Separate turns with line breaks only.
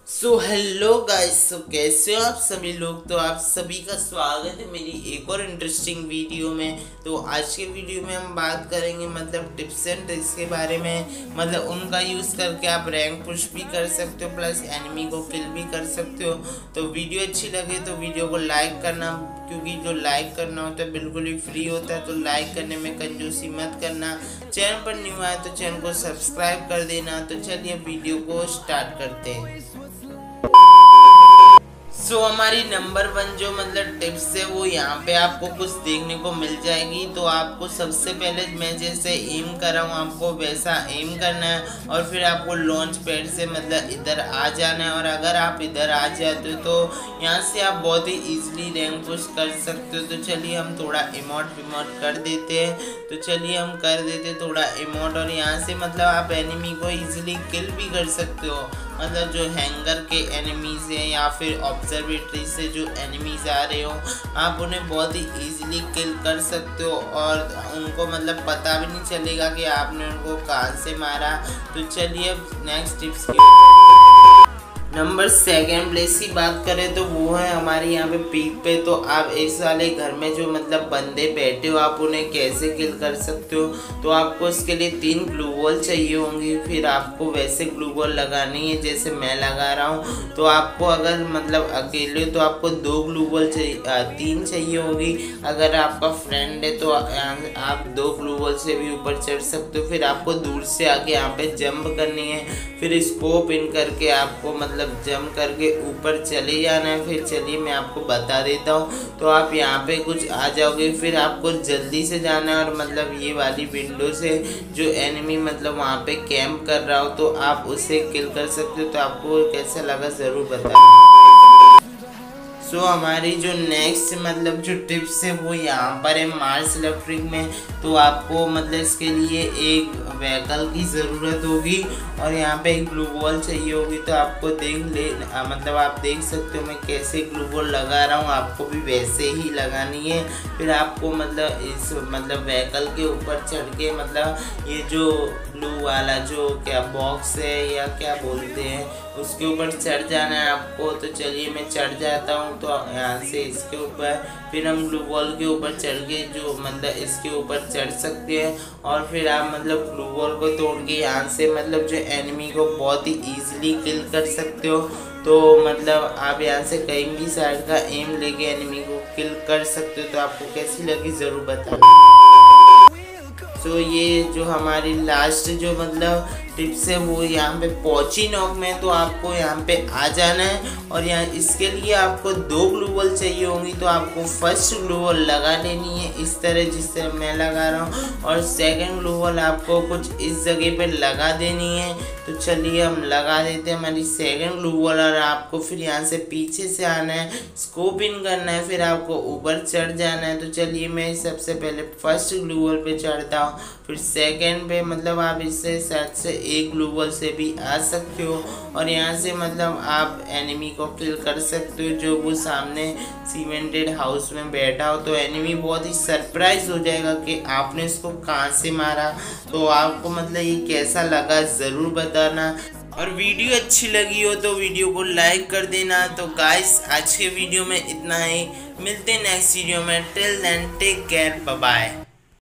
Hello guys. कैसे हो आप सभी लोग। तो आप सभी का स्वागत है मेरी एक और इंटरेस्टिंग वीडियो में। तो आज के वीडियो में हम बात करेंगे टिप्स एंड ट्रिक्स के बारे में। उनका यूज़ करके आप रैंक पुश भी कर सकते हो, प्लस एनिमी को किल भी कर सकते हो। तो वीडियो अच्छी लगे तो वीडियो को लाइक करना, क्योंकि जो लाइक करना होता है बिल्कुल ही फ्री होता है। तो लाइक करने में कंजूसी मत करना। चैनल पर न्यू आए तो चैनल को सब्सक्राइब कर देना। तो चलिए वीडियो को स्टार्ट करते हैं। हमारी नंबर 1 जो टिप्स है वो यहाँ पे आपको कुछ देखने को मिल जाएगी। तो आपको सबसे पहले मैं जैसे एम कर रहा हूँ आपको वैसा एम करना है, और फिर आपको लॉन्च पैड से इधर आ जाना है। और अगर आप इधर आ जाते हो तो यहाँ से आप बहुत ही इजीली रैंक पुश कर सकते हो। तो चलिए हम थोड़ा इमोट विमोट कर देते हैं। तो चलिए हम कर देते थोड़ा इमोट, और यहाँ से आप एनिमी को इजीली किल भी कर सकते हो। जो हैंगर के एनिमीज हैं या फिर ऑब्जर्वेटरी से जो एनिमीज आ रहे हो, आप उन्हें बहुत ही इजीली किल कर सकते हो, और उनको पता भी नहीं चलेगा कि आपने उनको कहाँ से मारा। तो चलिए अब नेक्स्ट टिप्स की नंबर 2 प्लेस की बात करें तो वो है हमारे यहाँ पे पीक पे। तो आप इस वाले घर में जो बंदे बैठे हो, आप उन्हें कैसे किल कर सकते हो। तो आपको इसके लिए 3 ग्लू वॉल चाहिए होंगी। फिर आपको वैसे ग्लू वॉल लगानी है जैसे मैं लगा रहा हूँ। तो आपको अगर अकेले हो तो आपको 2 ग्लू वॉल चाहिए, 3 चाहिए होगी। अगर आपका फ्रेंड है तो आप 2 ग्लू वॉल से भी ऊपर चढ़ सकते हो। फिर आपको दूर से आके यहाँ पे जंप करनी है, फिर स्कोप इन करके आपको जंप करके ऊपर चले जाना है। फिर चलिए मैं आपको बता देता हूँ। तो आप यहाँ पे कुछ आ जाओगे, फिर आपको जल्दी से जाना है, और ये वाली विंडो से जो एनिमी वहाँ पे कैंप कर रहा हो तो आप उसे किल कर सकते हो। तो आपको कैसा लगा ज़रूर बताना। हमारी जो नेक्स्ट जो टिप्स है वो यहाँ पर है मार्स इलेक्ट्रिक में। तो आपको इसके लिए एक व्हीकल की ज़रूरत होगी, और यहाँ पे एक ग्लू वॉल चाहिए होगी। तो आपको आप देख सकते हो मैं कैसे ग्लू वॉल लगा रहा हूँ, आपको भी वैसे ही लगानी है। फिर आपको इस व्हीकल के ऊपर चढ़ के ये जो ब्लू वाला जो क्या बॉक्स है या क्या बोलते हैं उसके ऊपर चढ़ जाना है आपको। तो चलिए मैं चढ़ जाता हूँ। तो यहाँ से इसके ऊपर फिर हम ग्लू वॉल के ऊपर चढ़ के जो इसके ऊपर चढ़ सकते हैं, और फिर आप ग्लू वॉल को तोड़ के यहाँ से जो एनिमी को बहुत ही ईजिली किल कर सकते हो। तो आप यहाँ से कहीं भी साइड का एम लेके एनिमी को किल कर सकते हो। तो आपको कैसी लगी ज़रूर बताना। ये जो हमारी लास्ट जो टिप्स है वो यहाँ पे पहुंची नॉक में। तो आपको यहाँ पे आ जाना है, और यहाँ इसके लिए आपको 2 ग्लू वॉल चाहिए होंगी। तो आपको फर्स्ट ग्लू वॉल लगा लेनी है इस तरह जिस तरह मैं लगा रहा हूँ, और सेकंड ग्लू वॉल आपको कुछ इस जगह पे लगा देनी है। तो चलिए हम लगा देते हैं हमारी सेकंड ग्लू वॉल, और आपको फिर यहाँ से पीछे से आना है, स्कोप इन करना है, फिर आपको ऊपर चढ़ जाना है। तो चलिए मैं सबसे पहले फर्स्ट ग्लू वॉल पे चढ़ता हूँ, फिर सेकंड पे आप इससे साइड से एक ग्लू वॉल से भी आ सकते हो, और यहाँ से आप एनिमी को किल कर सकते हो जो वो सामने सीमेंटेड हाउस में बैठा हो। तो एनिमी बहुत ही सरप्राइज हो जाएगा कि आपने इसको कहाँ से मारा। तो आपको ये कैसा लगा ज़रूर बताना, और वीडियो अच्छी लगी हो तो वीडियो को लाइक कर देना। तो गाइस आज के वीडियो में इतना ही, मिलते हैं नेक्स्ट वीडियो में। Till then take care, bye bye.